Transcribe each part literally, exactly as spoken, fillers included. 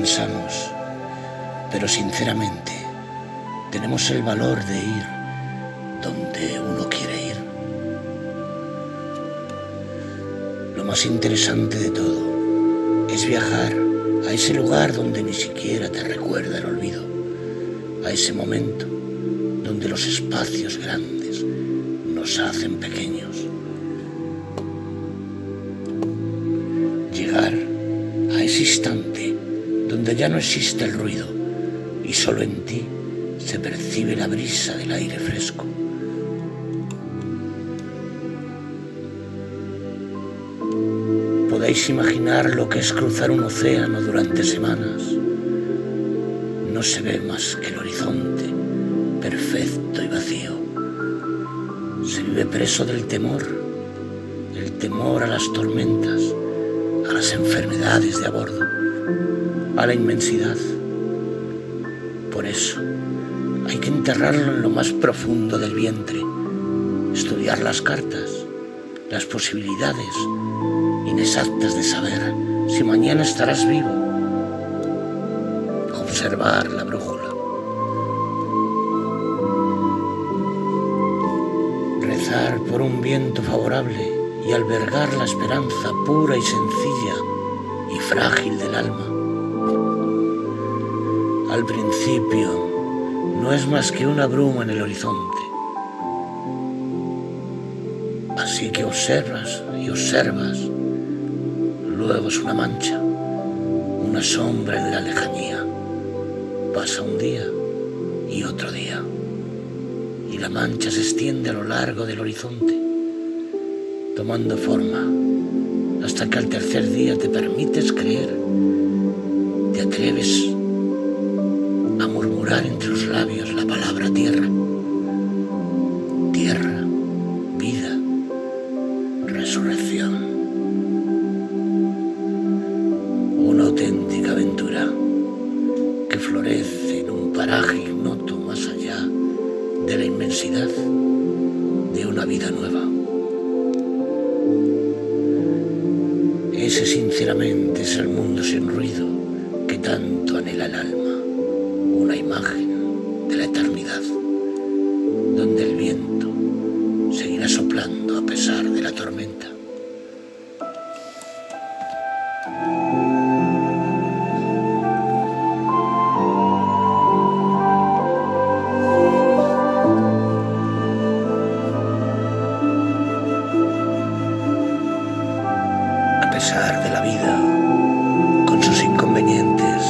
pensamos, pero sinceramente tenemos el valor de ir donde uno quiere ir. Lo más interesante de todo es viajar a ese lugar donde ni siquiera te recuerda el olvido, a ese momento donde los espacios grandes nos hacen pequeños. Llegar a ese instante donde ya no existe el ruido y solo en ti se percibe la brisa del aire fresco. Podéis imaginar lo que es cruzar un océano durante semanas. No se ve más que el horizonte, perfecto y vacío. Se vive preso del temor, el temor a las tormentas, a las enfermedades de a bordo, a la inmensidad. Por eso hay que enterrarlo en lo más profundo del vientre, estudiar las cartas, las posibilidades inexactas de saber si mañana estarás vivo, observar la brújula, rezar por un viento favorable y albergar la esperanza pura y sencilla y frágil del alma. Al principio no es más que una bruma en el horizonte, así que observas y observas. Luego es una mancha, una sombra en la lejanía. Pasa un día y otro día, y la mancha se extiende a lo largo del horizonte, tomando forma, hasta que al tercer día te permites creer, te atreves a murmurar entre los labios la palabra tierra. Tierra, vida, resurrección. Una auténtica aventura que florece en un paraje ignoto más allá de la inmensidad de una vida nueva. Ese sinceramente es el mundo sin ruido que tanto anhela el alma, una imagen de la eternidad, donde el viento seguirá soplando a pesar de la tormenta. A pesar de la vida, con sus inconvenientes,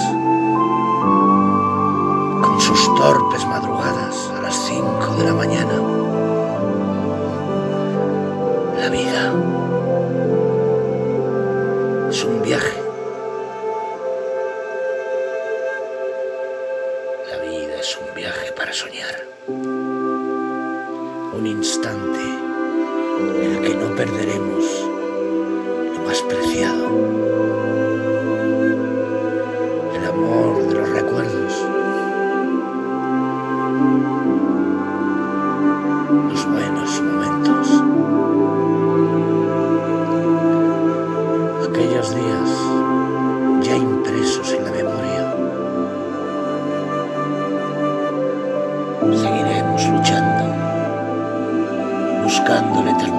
con sus torpes madrugadas a las cinco de la mañana, la vida es un viaje. La vida es un viaje para soñar. Un instante en el que no perderemos lo más preciado, el amor de los recuerdos, los buenos momentos, aquellos días ya impresos en la memoria. Seguiremos luchando, buscando la eternidad.